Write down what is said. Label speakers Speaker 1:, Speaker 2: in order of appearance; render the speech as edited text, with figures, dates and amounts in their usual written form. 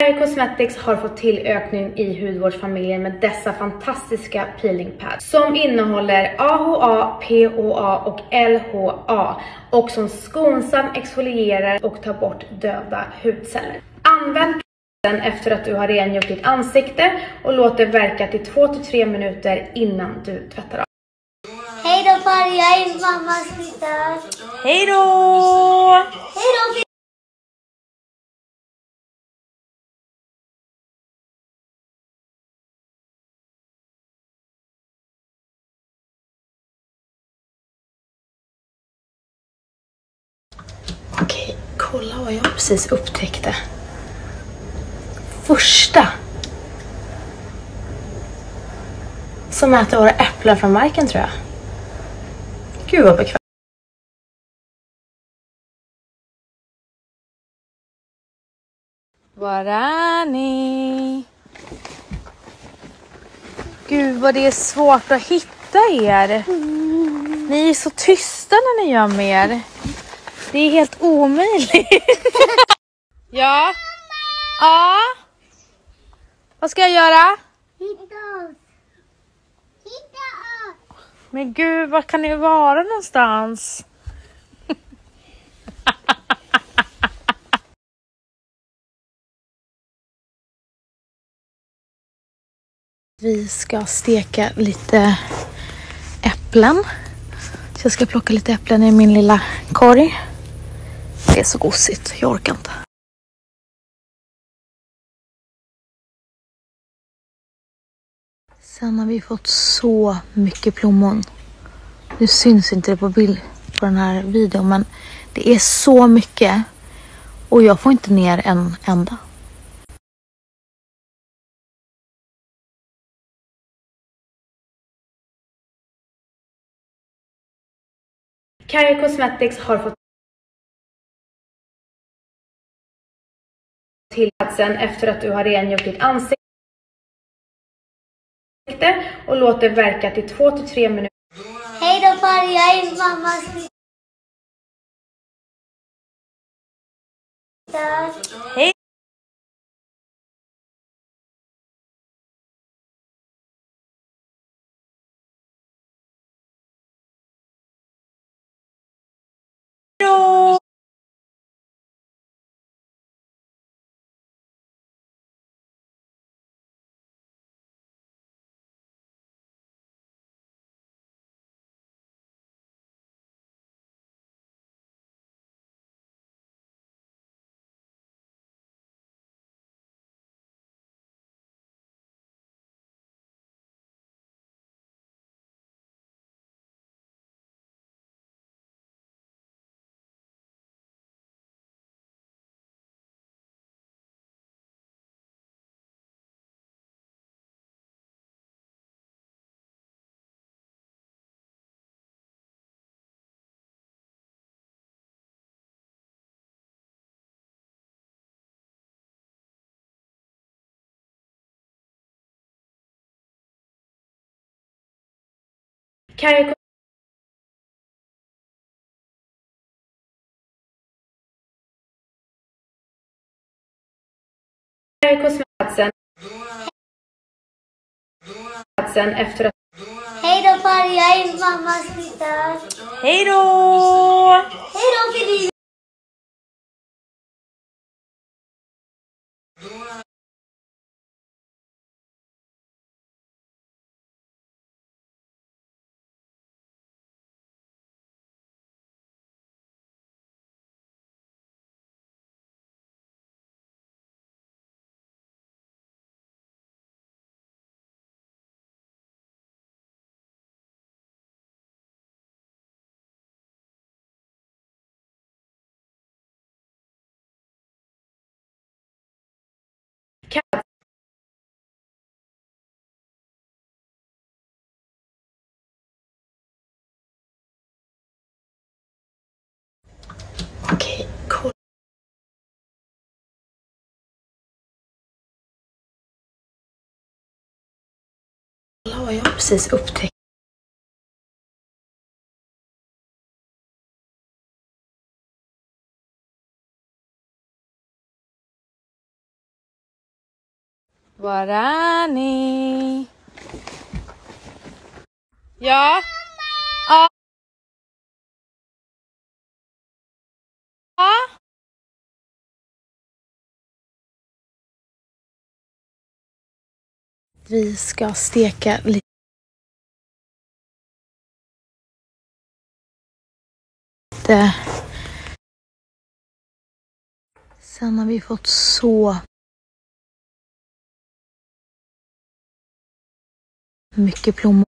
Speaker 1: Cosmetics har fått till ökning i hudvårdsfamiljen med dessa fantastiska peeling pads som innehåller AHA, PHA och LHA och som skonsamt exfolierar och tar bort döda hudceller. Använd den efter att du har rengjort ditt ansikte och låt det verka till 2-3 minuter innan du tvättar av.
Speaker 2: Hej då far, jag är mammas flyttar.
Speaker 3: Hej då!
Speaker 2: Hej då!
Speaker 1: Okej, kolla vad jag precis upptäckte. Första som äter våra äpplen från marken, tror jag. Gud vad bekvämt.
Speaker 3: Var är ni? Gud vad det är svårt att hitta er. Ni är så tysta när ni gör med er. Det är helt omöjligt. Ja? Ja? Vad ska jag göra?
Speaker 2: Hitta oss. Hitta oss.
Speaker 3: Men gud, var kan ni vara någonstans?
Speaker 1: Vi ska steka lite äpplen. Så jag ska plocka lite äpplen i min lilla korg. Det är så gosigt, jag orkar inte. Sen har vi fått så mycket plommon. Nu syns inte det på bild på den här videon, men det är så mycket. Och jag får inte ner en enda. Kylie Cosmetics har fått till sen efter att du har rengjort ditt ansikte och låt det verka till 2-3 minuter.
Speaker 2: Hej då far, jag är mammas flyttar.
Speaker 3: Hej! Då!
Speaker 1: Kylie Cosmetics sen efter att
Speaker 2: Hej då far, jag är mammas flyttar.
Speaker 3: Hej då!
Speaker 2: Hej då Filip.
Speaker 1: Okej, kolla vad jag precis upptäckte.
Speaker 3: Var är ni? Ja? Ja? Ja? Vi ska steka lite. Sen har vi fått så mycket plommon.